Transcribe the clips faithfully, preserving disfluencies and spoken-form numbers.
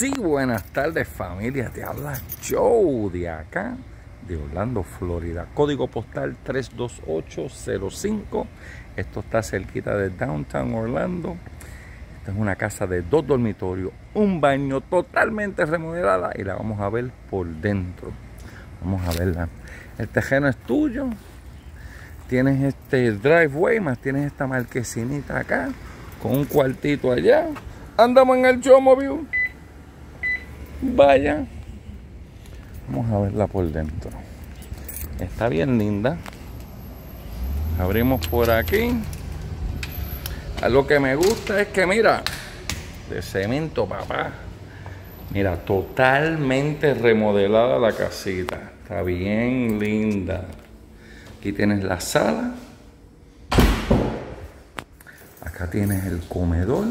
Sí, buenas tardes familia, te habla Joe de acá, de Orlando, Florida. Código postal tres dos ocho cero cinco. Esto está cerquita de Downtown Orlando. Esta es una casa de dos dormitorios, un baño totalmente remodelada y la vamos a ver por dentro. Vamos a verla. El terreno es tuyo. Tienes este driveway, más tienes esta marquesinita acá, con un cuartito allá. Andamos en el Showmobile. Vaya, vamos a verla por dentro. Está bien linda. Abrimos por aquí. Lo que me gusta es que mira, de cemento, papá. Mira, totalmente remodelada la casita. Está bien linda. Aquí tienes la sala. Acá tienes el comedor.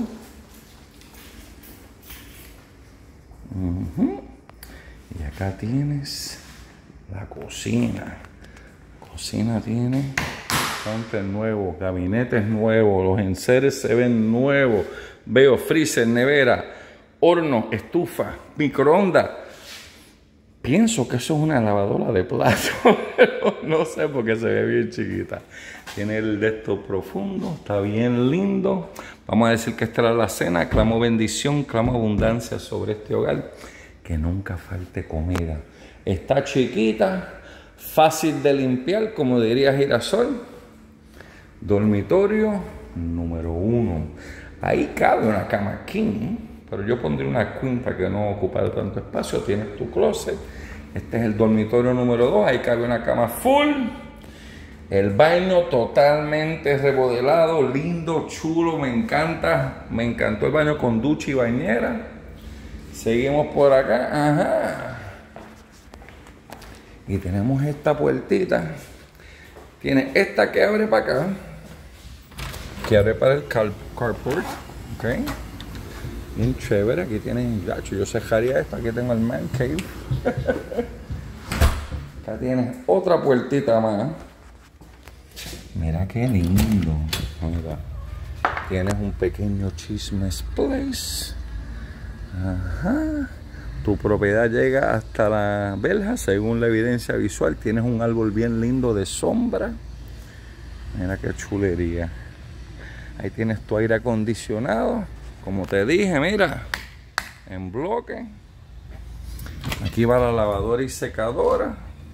Uh-huh. Y acá tienes la cocina. La cocina tiene tanques nuevos, gabinetes nuevos, los enseres se ven nuevos. Veo freezer, nevera, horno, estufa, microondas. Pienso que eso es una lavadora de platos, pero no sé porque se ve bien chiquita. Tiene el de esto profundo, está bien lindo. Vamos a decir que esta era la cena. Clamo bendición, clamo abundancia sobre este hogar. Que nunca falte comida. Está chiquita, fácil de limpiar, como diría Girasol. Dormitorio número uno. Ahí cabe una cama king, pero yo pondría una queen para que no ocupara tanto espacio. Tienes tu closet. Este es el dormitorio número dos. Ahí cabe una cama full. El baño totalmente remodelado, lindo, chulo, me encanta. Me encantó el baño con ducha y bañera. Seguimos por acá. Ajá. Y tenemos esta puertita. Tiene esta que abre para acá. Que abre para el car carport. Ok. Bien chévere. Aquí tienes, gacho, yo cerraría esta. Aquí tengo el man cave. Acá tienes otra puertita más. Mira qué lindo. Mira. Tienes un pequeño chismes place. Ajá. Tu propiedad llega hasta la verja, según la evidencia visual. Tienes un árbol bien lindo de sombra. Mira qué chulería. Ahí tienes tu aire acondicionado. Como te dije, mira, en bloque. Aquí va la lavadora y secadora.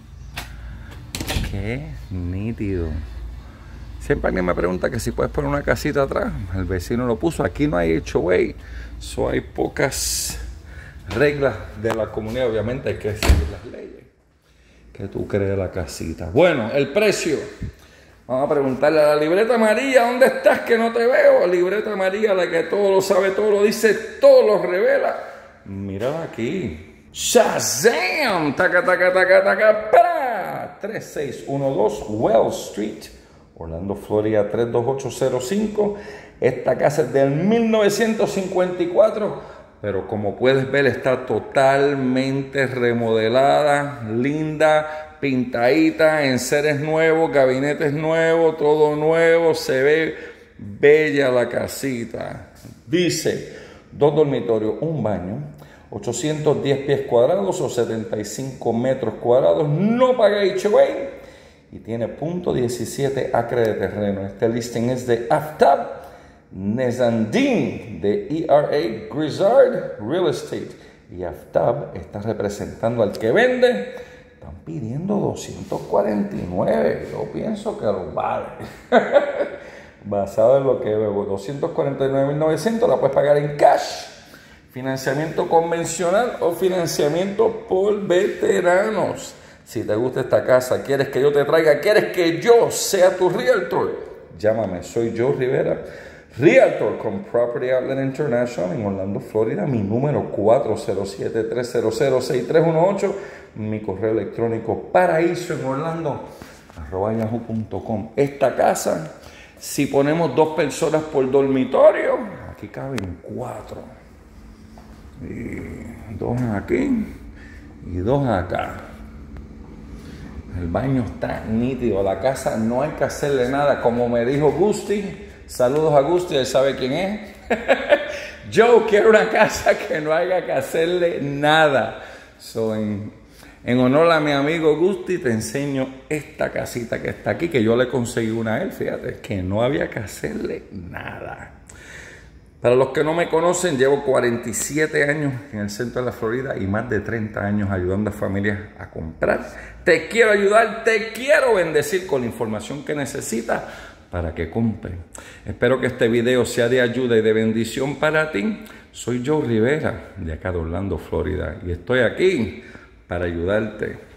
Qué nítido. Siempre alguien me pregunta que si puedes poner una casita atrás. El vecino lo puso. Aquí no hay H O A. So hay pocas reglas de la comunidad. Obviamente hay que seguir las leyes. ¿Qué tú crees de la casita? Bueno, el precio. Vamos a preguntarle a la libreta María. ¿Dónde estás que no te veo? Libreta María, la que todo lo sabe, todo lo dice, todo lo revela. Mírala aquí. ¡Shazam! Taca, taca, taca, taca, para. tres seis uno dos Wells Street, Orlando, Florida tres dos ocho cero cinco. Esta casa es del mil novecientos cincuenta y cuatro, pero como puedes ver está totalmente remodelada, linda, pintadita, enseres nuevos, gabinetes nuevos, todo nuevo. Se ve bella la casita. Dice, dos dormitorios, un baño, ochocientos diez pies cuadrados o setenta y cinco metros cuadrados. No paga H O A. Y tiene punto diecisiete acres de terreno. Este listing es de Aftab Nezandine de E R A Grizzard Real Estate. Y Aftab está representando al que vende. Están pidiendo doscientos cuarenta y nueve. Yo pienso que lo vale. Basado en lo que veo, doscientos cuarenta y nueve mil novecientos. La puedes pagar en cash, financiamiento convencional o financiamiento por veteranos. Si te gusta esta casa, quieres que yo te traiga, quieres que yo sea tu realtor, llámame. Soy Joe Rivera, realtor con Property Outlet International en Orlando, Florida. Mi número cuatro cero siete, tres cero cero, seis tres uno ocho. Mi correo electrónico paraíso en Orlando arroba yahoo punto com. Esta casa, si ponemos dos personas por dormitorio, aquí caben cuatro. Y dos aquí y dos acá. El baño está nítido. La casa no hay que hacerle nada. Como me dijo Gusti, saludos a Gusti, él sabe quién es. Yo quiero una casa que no haya que hacerle nada. So, en, en honor a mi amigo Gusti, te enseño esta casita que está aquí, que yo le conseguí una a él, fíjate, que no había que hacerle nada. Para los que no me conocen, llevo cuarenta y siete años en el centro de la Florida y más de treinta años ayudando a familias a comprar. Te quiero ayudar, te quiero bendecir con la información que necesitas para que compren. Espero que este video sea de ayuda y de bendición para ti. Soy Joe Rivera, de acá de Orlando, Florida, y estoy aquí para ayudarte.